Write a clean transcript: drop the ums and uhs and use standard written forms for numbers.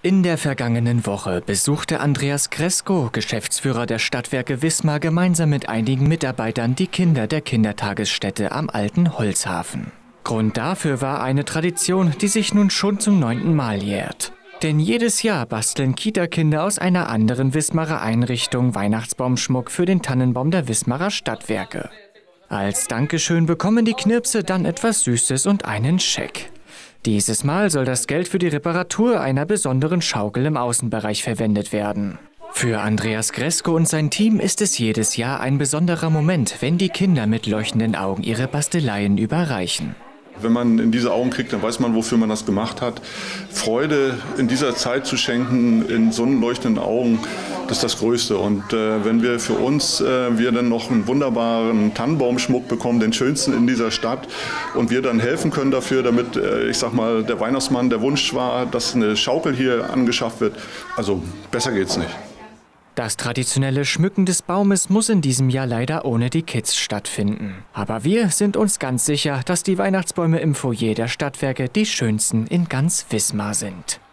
In der vergangenen Woche besuchte Andreas Gresko, Geschäftsführer der Stadtwerke Wismar, gemeinsam mit einigen Mitarbeitern die Kinder der Kindertagesstätte am Alten Holzhafen. Grund dafür war eine Tradition, die sich nun schon zum 9. Mal jährt. Denn jedes Jahr basteln Kita-Kinder aus einer anderen Wismarer Einrichtung Weihnachtsbaumschmuck für den Tannenbaum der Wismarer Stadtwerke. Als Dankeschön bekommen die Knirpse dann etwas Süßes und einen Scheck. Dieses Mal soll das Geld für die Reparatur einer besonderen Schaukel im Außenbereich verwendet werden. Für Andreas Gresko und sein Team ist es jedes Jahr ein besonderer Moment, wenn die Kinder mit leuchtenden Augen ihre Basteleien überreichen. Wenn man in diese Augen kriegt, dann weiß man, wofür man das gemacht hat. Freude in dieser Zeit zu schenken, in sonnenleuchtenden Augen, das ist das Größte. Und wenn wir für uns, wir dann noch einen wunderbaren Tannenbaumschmuck bekommen, den schönsten in dieser Stadt, und wir dann helfen können dafür, damit, ich sag mal, der Weihnachtsmann, der Wunsch war, dass eine Schaukel hier angeschafft wird, also besser geht's nicht. Das traditionelle Schmücken des Baumes muss in diesem Jahr leider ohne die Kids stattfinden. Aber wir sind uns ganz sicher, dass die Weihnachtsbäume im Foyer der Stadtwerke die schönsten in ganz Wismar sind.